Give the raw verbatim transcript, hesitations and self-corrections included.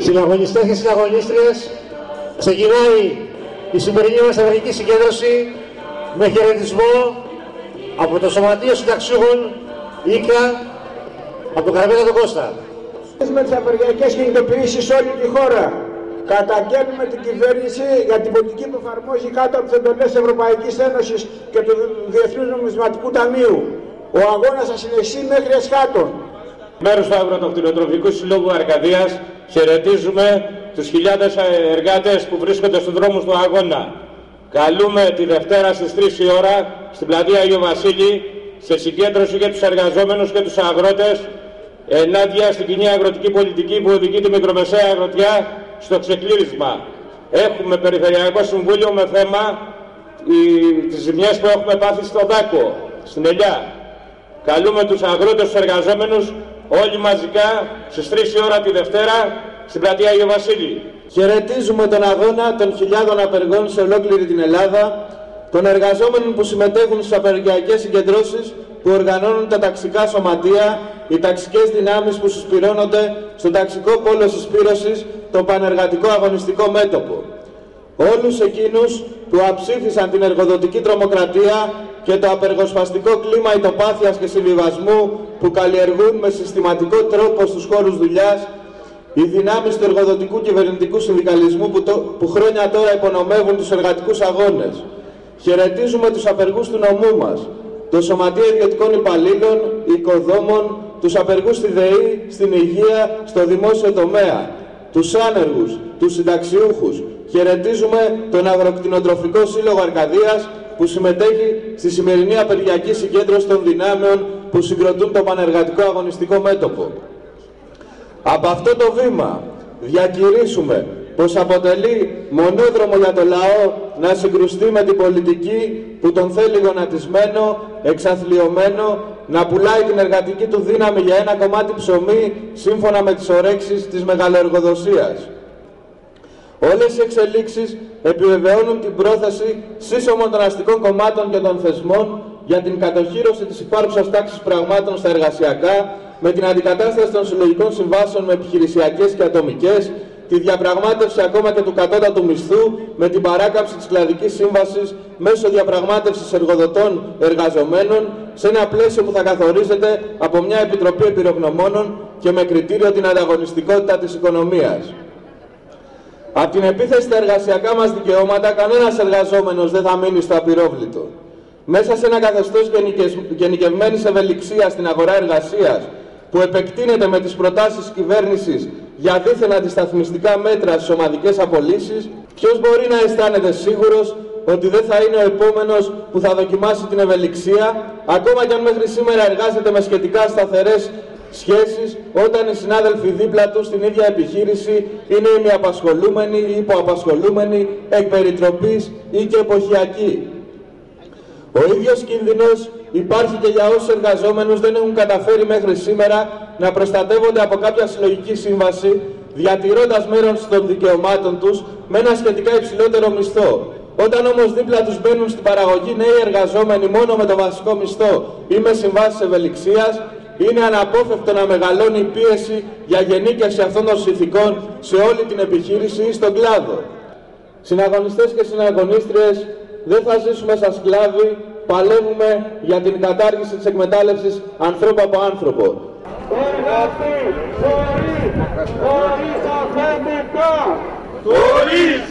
Συναγωνιστές και συναγωνίστριες, ξεκινάει η σημερινή μας ανεργική συγκέντρωση με χαιρετισμό από το Σωματείο Συνταξιούχων ΙΚΑ, από τον Καραπέτα τον Κώστα. Με τις απεργιακές κινητοποιήσεις σε όλη τη χώρα. Καταγγέλνουμε την κυβέρνηση για την πολιτική που εφαρμόζει κάτω από τις εντολές της Ευρωπαϊκής Ένωσης και του Διεθνούς Νομισματικού Ταμείου. Ο αγώνας θα συνεχίσει μέχρι εσχάτων. Μέρος του Αγροτοκτηνοτροφικού Συλλόγου Αρκαδίας χαιρετίζουμε τους χιλιάδες εργάτες που βρίσκονται στους δρόμους του αγώνα. Καλούμε τη Δευτέρα στις τρεις η ώρα στην πλατεία Άγιο Βασίλη σε συγκέντρωση για τους εργαζόμενους και τους αγρότες ενάντια στην κοινή αγροτική πολιτική που οδηγεί τη μικρομεσαία αγροτιά στο ξεκλήρισμα. Έχουμε Περιφερειακό Συμβούλιο με θέμα οι, τις ζημιές που έχουμε πάθει στο Δάκο, στην Ελιά. Καλούμε τους αγρότες, τους εργαζόμενους όλοι μαζικά στις τρεις η ώρα τη Δευτέρα στην πλατεία Άγιο Βασίλη. Χαιρετίζουμε τον αγώνα των χιλιάδων απεργών σε ολόκληρη την Ελλάδα, των εργαζόμενων που συμμετέχουν στις απεργιακές συγκεντρώσεις που οργανώνουν τα ταξικά σωματεία, οι ταξικές δυνάμεις που συσπυρώνονται στον ταξικό πόλο συσπήρωσης, το πανεργατικό αγωνιστικό μέτωπο. Όλους εκείνους που αψήφισαν την εργοδοτική τρομοκρατία και το απεργοσπαστικό κλίμα ητοπάθειας και συμβιβασμού που καλλιεργούν με συστηματικό τρόπο στους χώρους δουλειάς οι δυνάμεις του εργοδοτικού κυβερνητικού συνδικαλισμού που, το, που χρόνια τώρα υπονομεύουν τους εργατικούς αγώνες. Χαιρετίζουμε τους απεργούς του νομού μας, το Σωματείο Ιδιωτικών Υπαλλήλων, Οικοδόμων, τους απεργούς στη ΔΕΗ, στην υγεία, στο δημόσιο τομέα, τους άνεργους, τους συνταξιούχους. Χαιρετίζουμε τον Αγροκτηνοτροφικό Σύλλογο Αρκαδίας που συμμετέχει στη σημερινή απεργιακή συγκέντρωση των δυνάμεων που συγκροτούν το πανεργατικό αγωνιστικό μέτωπο. Από αυτό το βήμα διακηρύσουμε πως αποτελεί μονόδρομο για το λαό να συγκρουστεί με την πολιτική που τον θέλει γονατισμένο, εξαθλιωμένο, να πουλάει την εργατική του δύναμη για ένα κομμάτι ψωμί σύμφωνα με τις ορέξεις της μεγαλοεργοδοσίας. Όλες οι εξελίξεις επιβεβαιώνουν την πρόθεση σύσσωμων των αστικών κομμάτων και των θεσμών για την κατοχύρωση της υπάρχουσας τάξης πραγμάτων στα εργασιακά, με την αντικατάσταση των συλλογικών συμβάσεων με επιχειρησιακές και ατομικές, τη διαπραγμάτευση ακόμα και του κατώτατου μισθού, με την παράκαμψη της κλαδικής σύμβασης μέσω διαπραγμάτευσης εργοδοτών εργαζομένων, σε ένα πλαίσιο που θα καθορίζεται από μια επιτροπή εμπειρογνωμόνων και με κριτήριο την ανταγωνιστικότητα της οικονομίας. Από την επίθεση στα εργασιακά μας δικαιώματα, κανένας εργαζόμενος δεν θα μείνει στο απειρόβλητο. Μέσα σε ένα καθεστώς γενικευμένης ευελιξίας στην αγορά εργασίας, που επεκτείνεται με τις προτάσεις της κυβέρνησης για δίθεν αντισταθμιστικά μέτρα στις ομαδικές απολύσεις, ποιος μπορεί να αισθάνεται σίγουρος ότι δεν θα είναι ο επόμενος που θα δοκιμάσει την ευελιξία, ακόμα κι αν μέχρι σήμερα εργάζεται με σχετικά σταθερές σχέσεις, όταν οι συνάδελφοι δίπλα του στην ίδια επιχείρηση είναι ημιαπασχολούμενοι ή υποαπασχολούμενοι, εκ περιτροπής ή και εποχιακοί. Ο ίδιος κίνδυνος υπάρχει και για όσους εργαζόμενους δεν έχουν καταφέρει μέχρι σήμερα να προστατεύονται από κάποια συλλογική σύμβαση, διατηρώντας μέρος των δικαιωμάτων τους με ένα σχετικά υψηλότερο μισθό. Όταν όμως δίπλα τους μπαίνουν στην παραγωγή νέοι εργαζόμενοι μόνο με το βασικό μισθό ή με συμβάσεις ευελιξίας, είναι αναπόφευκτο να μεγαλώνει η πίεση για γενίκευση αυτών των συνθηκών σε όλη την επιχείρηση ή στον κλάδο. Συναγωνιστές και συναγωνίστριες, δεν θα ζήσουμε σαν σκλάβοι, παλεύουμε για την κατάργηση της εκμετάλλευσης ανθρώπου από άνθρωπο. Εργατή, ζωή, χωρίς αφεντικά! Χωρίς